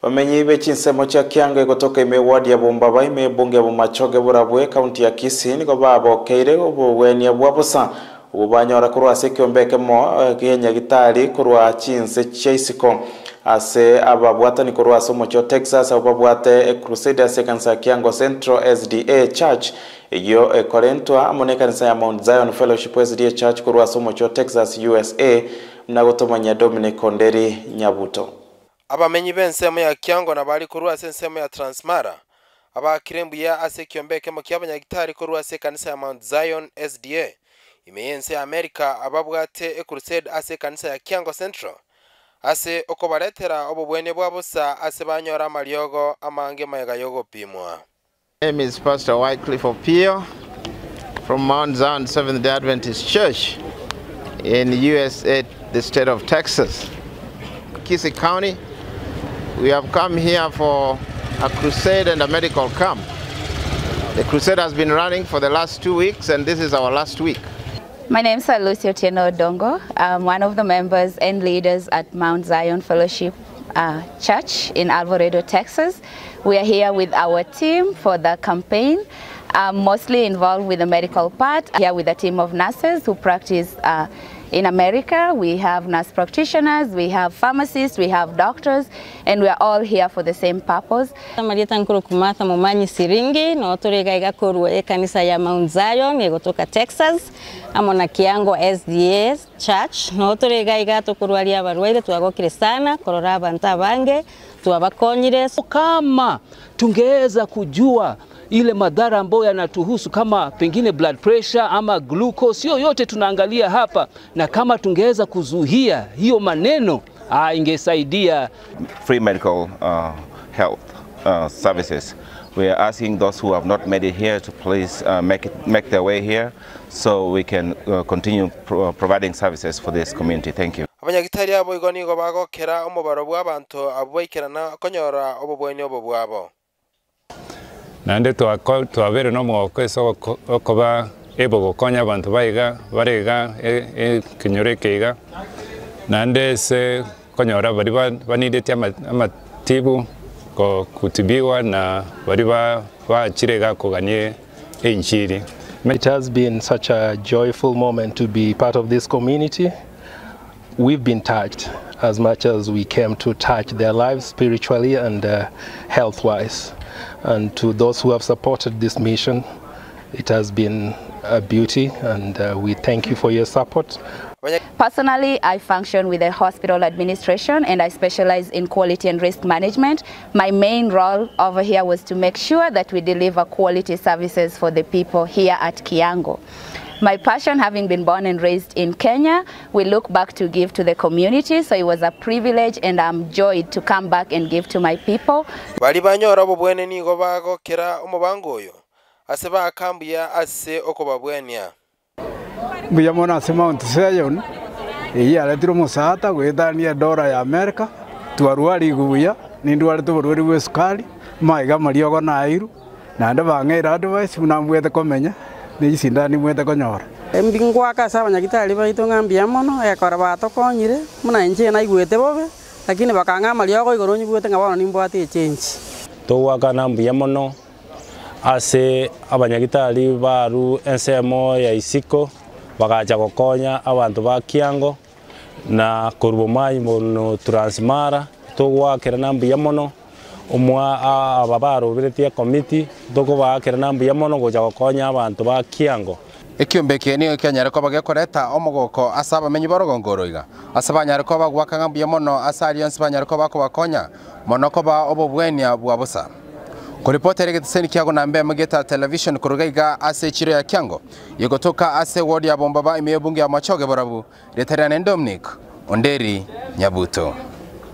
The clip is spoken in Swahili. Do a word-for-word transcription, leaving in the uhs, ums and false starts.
Bamenyi bechinsemo cha Kiango gotoka ime ward ya Bombaba ime bunge bumachoge burabwe county ya Kisii niko babo keire obweni bwabusa ubanyora kurwa sekyombeke mo Kenya gitari kurwa chinse chaisiko ase ababwata ni kurwa somo cho Texas ababwate Crusader Sekansa Kiango Central S D A Church iyo ekorentwa amonekanisa ya Mount Zion Fellowship S D A Church kurwa somo cho Texas U S A mnagotomanya Dominic Onderi Nyabuto. Abamenyi b'ensemo ya Kiango na bali kurwa sensemo ya Transmara abakirembu ya ase kyombeke mo kyabanyagitari kurwa se kanisa ya Mount Zion S D A imeyense ya America ababwate Crusade ase kanisa ya Kiango Central ase okobaletera obubwene bwabusa ase banyora maliogo amange mayaga yogo pimwa. My name is Pastor Wycliffe Opio from Mount Zion Seventh-day Adventist Church in U S A, the state of Texas, Kisii County. We have come here for a crusade and a medical camp. The crusade has been running for the last two weeks and this is our last week. My name is Lucy Otieno Odongo. I'm one of the members and leaders at Mount Zion Fellowship uh, Church in Alvarado, Texas. We are here with our team for the campaign. I'm mostly involved with the medical part. Here with a team of nurses who practice uh, in America. We have nurse practitioners, we have pharmacists, we have doctors, and we are all here for the same purpose. Marieta nkuru kumata mumanyi siringi na otorega igakorwa ekanisa ya Mount Zion yegotoka Texas amona Kiango S D A Church na otorega igatokorwa ali abarwaire twagokire sana korora abantu abange twabakonyire. Kama tungeweza kujua ile madhara ambayo yanatuhusu kama pengine blood pressure ama glucose, yote tunaangalia hapa, na kama tungeweza kuzuia hiyo maneno ah, ingesaidia. Free medical uh, health uh, services. We are asking those who have not made it here to please uh, make it make their way here so we can uh, continue pro providing services for this community. Thank you. Abanyagitari abo igoni go bagokera umubaro bw'abantu abubaikirana konyora obubweni obubwabo. Nande twabere no mwoko so okoba ebo gokonya abantu baiga barega e kinyorekeiga nande se konyora bari banidete amatibu ko kutibiwa na bari bachirega kuganye enchiri. It has been such a joyful moment to be part of this community. We've been touched as much as we came to touch their lives spiritually and uh, health-wise. And to those who have supported this mission, it has been a beauty, and uh, we thank you for your support. Personally, I function with the hospital administration and I specialize in quality and risk management. My main role over here was to make sure that we deliver quality services for the people here at Kiango. My passion, having been born and raised in Kenya, we look back to give to the community, so it was a privilege and I'm joyed to come back and give to my people. Bali banyora obubwene nigo bagokera umubango oyo ase bakambia ase okobabwenia. Buyamona ase Mount Zion iyi aretiro musata gwethania dola ya America twarwari guya nindware tubururi bwe sukari maiga mariogo na airu na ndo bangera advice munamwete komenya ni sindani mwete konyora embingwa ka saba nyagitari baito ngambia mono ekora batokonyire muna nje na igwete bobe lakini bakanga mariogo igoro nyibwete ngabana nimbwate change towaka nambuya mono ase abanyagitari baru ensemo ya isiko bagacha gokonya abantu ba Kiango na kurubumayi mono Transmara togwakira nambuya mono umwa ababaro biretia committee togwakira nambuya mono gocha gokonya abantu ba Kiango. Ekyombeke ni Kenya ko bagekoreta omogoko asaba menyi barogongoroiga asabanya ko bagwaka ngambuya mono asali yonse banya ko bakobakonya mono ko ba obobwenia bwabusa. Kuripotera geteseni Kiango na mbe mugeta television kurugaiga ase chiro ya Kiango yegotoka ase ward ya Bombaba imeyobunge ya machoge borabu retarana Dominic Onderi Nyabuto.